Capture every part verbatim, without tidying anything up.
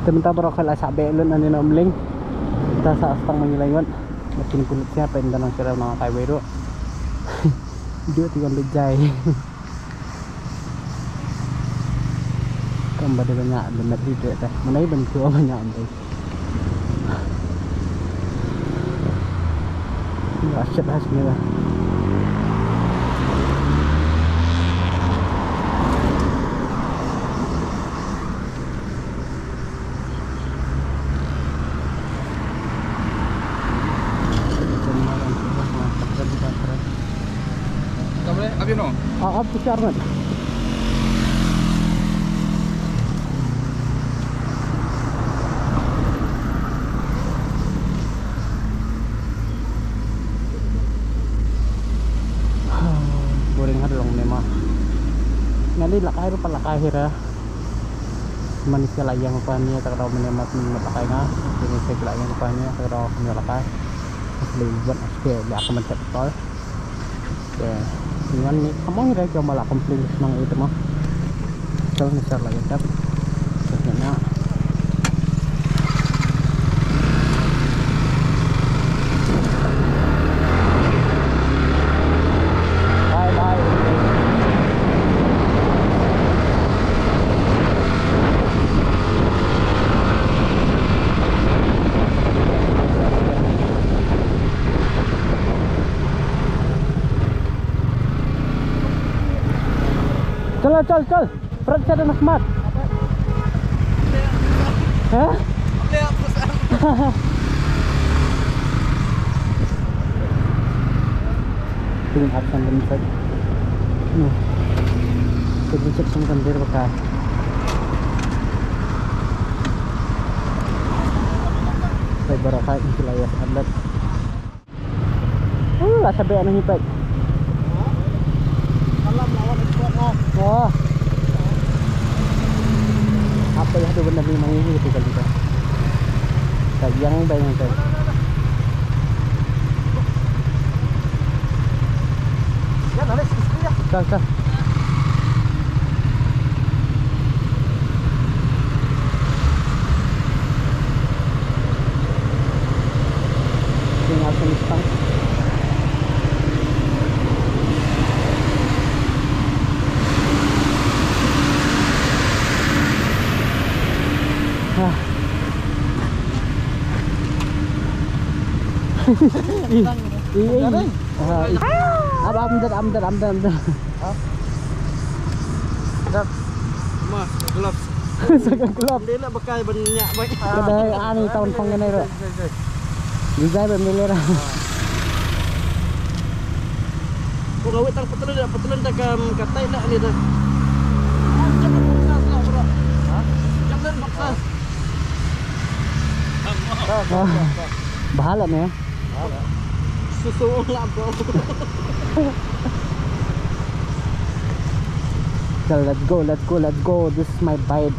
Sementara baru kala sabi elon ani na umling. Ta sa astang mangilangon. Makin kulit siya pa indan ang sira ng highway ro. Dia tiga lejai. Kamba dia banyak benar hidup dah. Mana bentuk banyak ambil. Asyik hasilnya lah. Abi no? Ah, ab besar kan? Boring ada dong memang. Nanti lakay ro palakay ra. Manusia layang pa niya tagaw menemat matakay nga. Ini saya layang pa niya tagaw menemat. Libat aske dia akan mencetak. Ya. Dengan ni kamu ngira ke malah komplain nang itu mah. Kalau misal lagi tap. Sebenarnya bye bye. Chal chal chal, perut saya dah mat. Hah? Tinggal akan bentuk. Nih, jadi cek sungkan dia bekas. Saya berakai wilayah adat. Oh, lah sampai anak hipat. Alam lawan kuat oh. Wah. Apa ya tu benda ni mangi itu kali tu. Tak yang bayang tu. Ya, nanti sikit ya. Dah, dah. Tinggal semisang. Iya. Apa amdan amdan amdan amdan. Dah. Mas, gelap. Sangat gelap. Dia nak bekai banyak banyak. Kedai ani tahun pengen ni. Bisa bermilir. Kau gawat tang petelun dah petelun dah kam katai nak ni dah. Jangan paksa lah bro. Ha? Jangan paksa. Bahala ni. Susu lah bro. So let's go, let's go, let's go. This is my bite.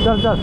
Jal, jal.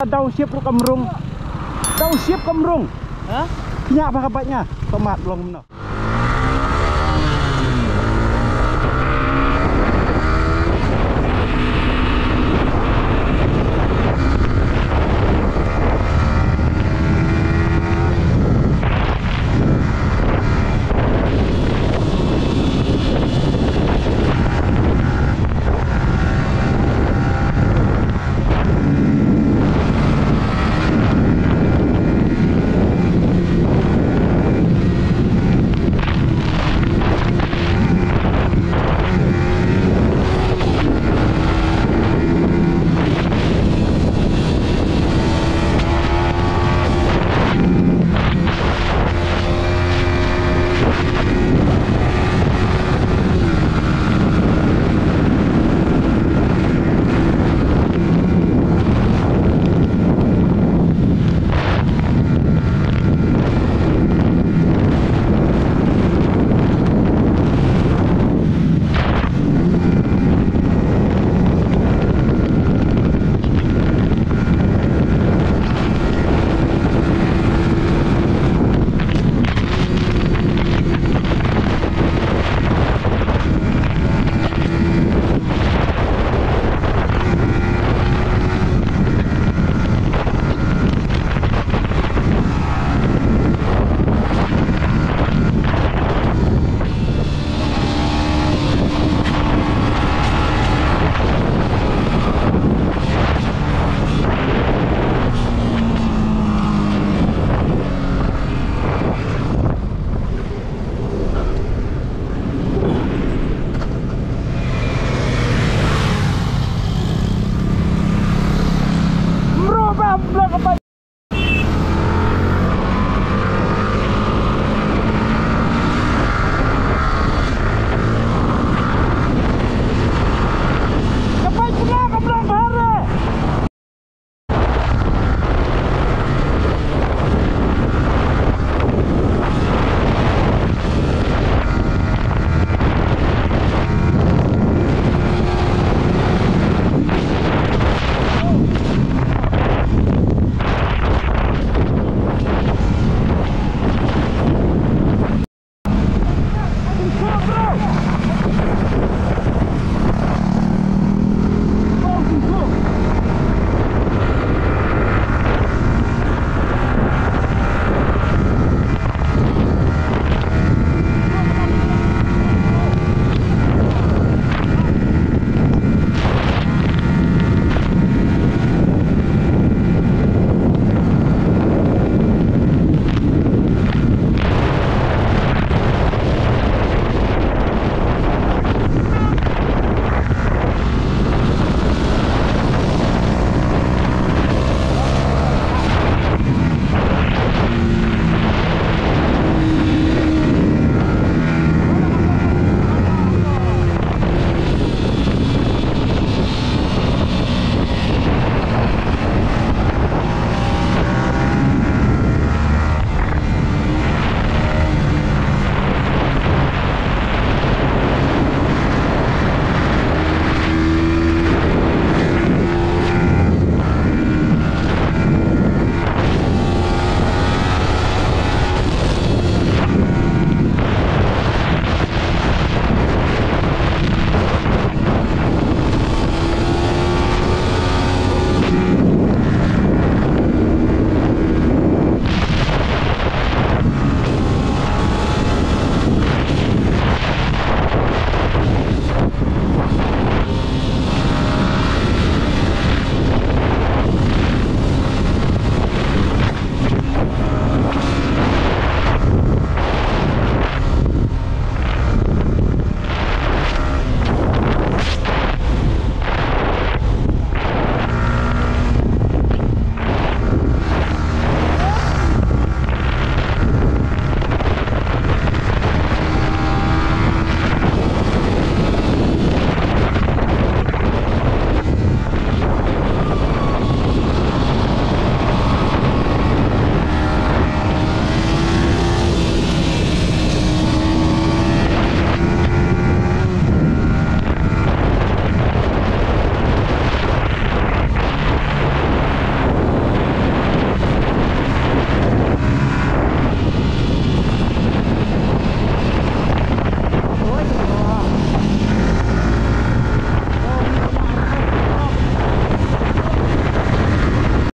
downship ro kamrung. Downship kamrung. Ha? Nya apa kabarnya? Tomat long no.